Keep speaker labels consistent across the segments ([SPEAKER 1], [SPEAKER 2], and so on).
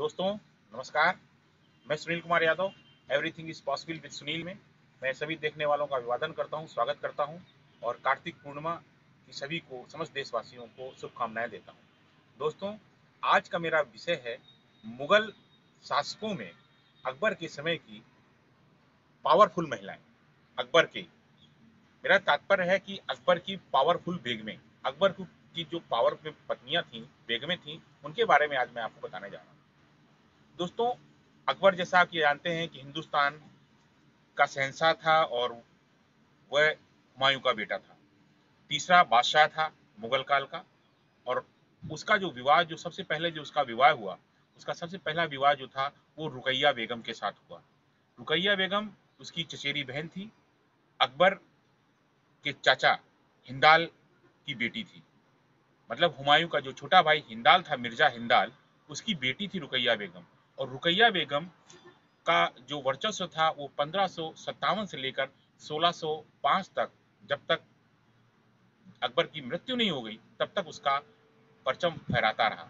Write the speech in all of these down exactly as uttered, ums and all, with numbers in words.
[SPEAKER 1] दोस्तों नमस्कार। मैं Sunil Kumar Yadav, everything is possible with Sunil में मैं सभी देखने वालों का अभिवादन करता हूं, स्वागत करता हूं और कार्तिक पूर्णिमा की सभी को, समस्त देशवासियों को शुभकामनाएं देता हूं। दोस्तों, आज का मेरा विषय है मुगल शासकों में अकबर के समय की पावरफुल महिलाएं। अकबर के मेरा तात्पर्य है कि अकबर की पावरफुल बेगमें, अकबर की जो पावरफुल पत्नियां थीं, बेगमें थीं, उनके बारे में आज मैं आपको बताने जा रहा हूं। दोस्तों, अकबर जैसा आप ये जानते हैं कि हिंदुस्तान का शहंशाह था और वह हुमायूं का बेटा था। तीसरा बादशाह था मुगल काल का। और उसका जो विवाह, जो सबसे पहले जो उसका विवाह हुआ, उसका सबसे पहला विवाह जो था वो रुकैया बेगम के साथ हुआ। रुकैया बेगम उसकी चचेरी बहन थी, अकबर के चाचा हिंदाल की बेटी थी। मतलब हुमायूं का जो छोटा भाई हिंदाल था, मिर्जा हिंदाल, उसकी बेटी थी रुकैया बेगम। और रुकैया बेगम का जो वर्चस्व था वो पंद्रह सौ सत्तावन से लेकर सोलह सौ पाँच तक, जब तक अकबर की मृत्यु नहीं हो गई तब तक उसका परचम फहराता रहा।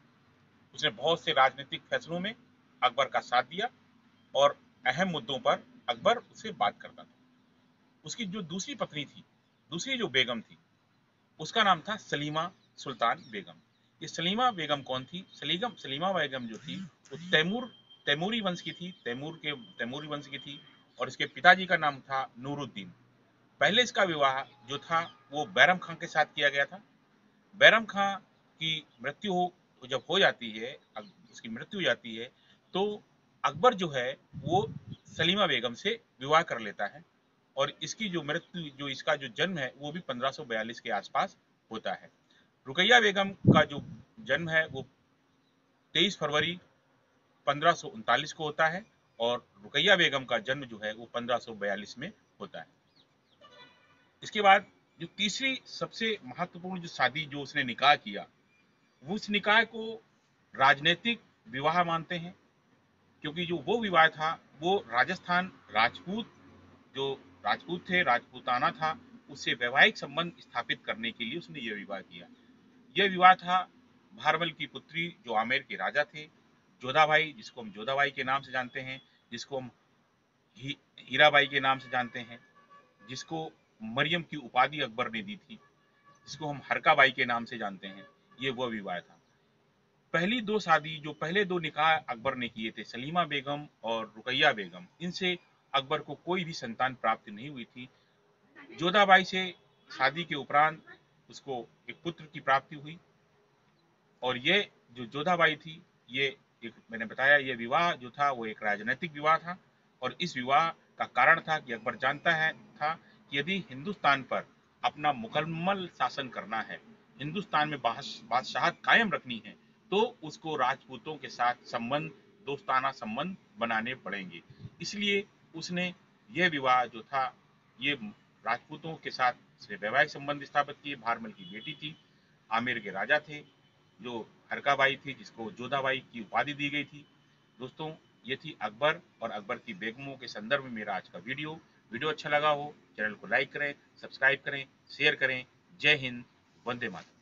[SPEAKER 1] उसने बहुत से राजनीतिक फैसलों में अकबर का साथ दिया और अहम मुद्दों पर अकबर उससे बात करता था। उसकी जो दूसरी पत्नी थी, दूसरी जो बेगम थी, उसका नाम था सलीमा सुल्तान बेगम। ये सलीमा बेगम कौन थी? सलीगम सलीमा बेगम जो थी वो तैमूर तैमूरी वंश की थी, तैमूर के तैमूरी वंश की थी। और इसके पिताजी का नाम था नूरुद्दीन। पहले इसका विवाह जो था वो बैरम खां के साथ किया गया था। बैरम खां की मृत्यु हो जब हो जाती है, उसकी मृत्यु हो जाती है, तो अकबर जो है वो सलीमा बेगम से विवाह कर लेता है। और इसकी जो मृत्यु, जो इसका जो जन्म है वो भी पंद्रह सौ बयालीस के आसपास होता है। रुकैया बेगम का जो जन्म है वो तेईस फरवरी पंद्रह सौ उनतालीस को होता है और रुकैया बेगम का जन्म जो है वो पंद्रह सौ बयालीस में होता है। इसके बाद जो तीसरी सबसे महत्वपूर्ण जो शादी जो उसने निकाह किया, वो उस निकाह को राजनीतिक विवाह मानते हैं, क्योंकि जो वो विवाह था वो राजस्थान राजपूत, जो राजपूत थे, राजपूताना था, उससे वैवाहिक संबंध स्थापित करने के लिए उसने ये विवाह किया। यह विवाह था भारमल की पुत्री जो आमेर के राजा थे, जोधाबाई, जिसको हम जोधाबाई के नाम से जानते हैं, जिसको हम ही, हीराबाई के नाम से जानते हैं, जिसको मरियम की उपाधि अकबर ने दी थी, जिसको हम हरकाबाई के नाम से जानते हैं। ये वह विवाह था। पहली दो शादी, जो पहले दो निकाह अकबर ने किए थे, सलीमा बेगम और रुकैया बेगम, इनसे अकबर को कोई भी संतान प्राप्त नहीं हुई थी। जोधाबाई से शादी के उपरांत उसको एक पुत्र की प्राप्ति हुई। और ये जो जोधाबाई थी, ये एक, मैंने बताया, ये विवाह जो था वो एक राजनीतिक विवाह था। और इस विवाह का कारण था कि अकबर जानता है था कि यदि हिंदुस्तान पर अपना मुकम्मल शासन करना है, हिंदुस्तान में बादशाहत कायम रखनी है, तो उसको राजपूतों के साथ संबंध, दोस्ताना संबंध बनाने पड़ेंगे। इसलिए उसने यह विवाह जो था ये राजपूतों के साथ वैवाहिक संबंध स्थापित किए। भारमल की बेटी थी, आमेर के राजा थे, जो हरकाबाई थी, जिसको जोधाबाई की उपाधि दी गई थी। दोस्तों, ये थी अकबर और अकबर की बेगमों के संदर्भ में मेरा आज का वीडियो। वीडियो अच्छा लगा हो, चैनल को लाइक करें, सब्सक्राइब करें, शेयर करें। जय हिंद, वंदे मातरम।